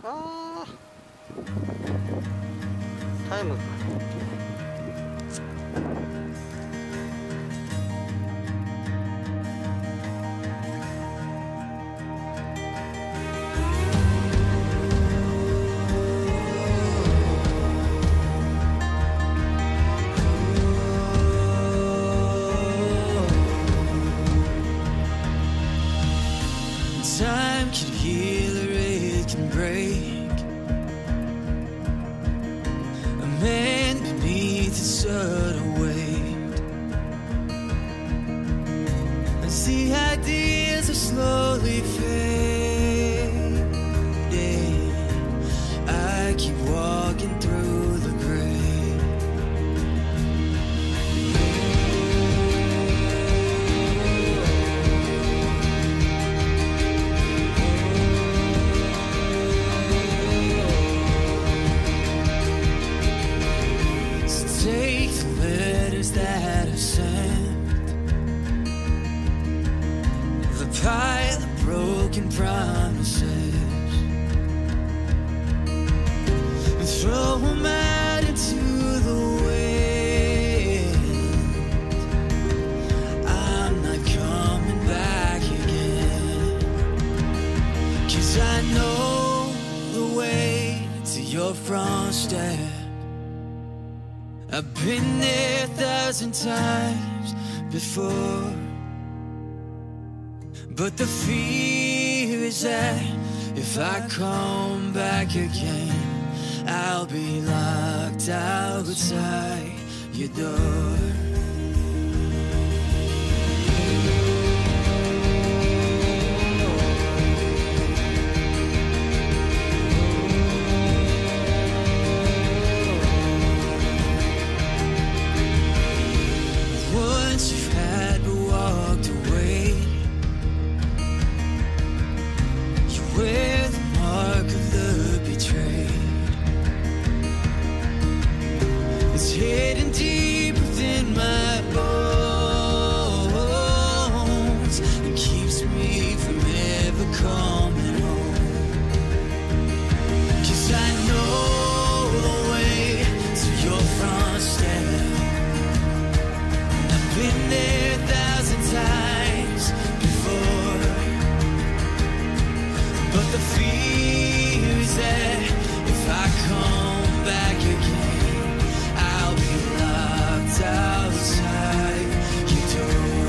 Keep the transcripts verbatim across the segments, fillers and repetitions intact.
あータイム。 Time can heal or it can break. A man beneath a subtle weight, as the ideas are slowly fading, I keep walking through the gray. Take the letters that I've sent, the pile of broken promises, and throw them out into the wind. I'm not coming back again, 'cause I know the way to your front step. I've been there a thousand times before, but the fear is that if I come back again, I'll be locked outside your door. Once you've had but walked away, you wear the mark of the betrayed. It's hidden deep within my bones and keeps me from ever coming home. 'Cause I know the way to your front step. Been there a thousand times before, but the fear is that if I come back again, I'll be locked outside your door.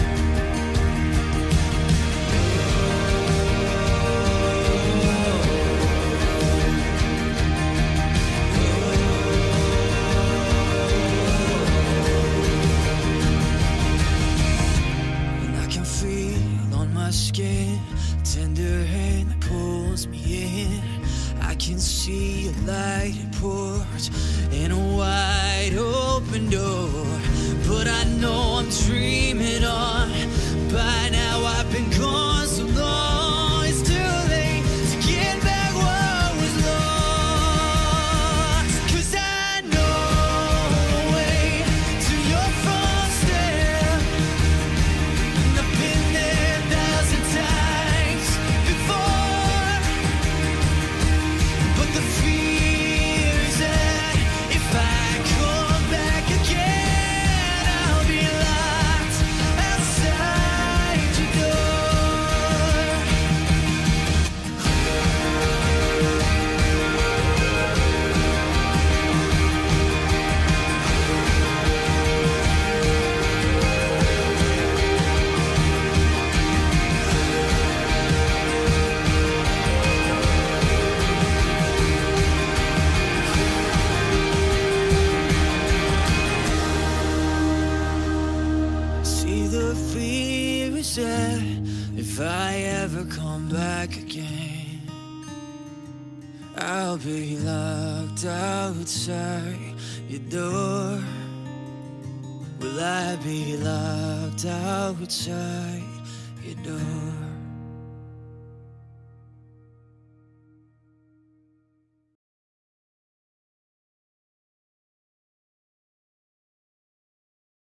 Skin, tender hand that pulls me in. I can see a light it pours in a wide open door, but I know I'm dreaming on. By now I've been gone so long, it's too late to get back what was lost. 'Cause I know the way to your front step, and I've been there times before, but the fear is that if I come back again, I'll be locked outside your door. The fear is that if I ever come back again, I'll be locked outside your door. Will I be locked outside your door?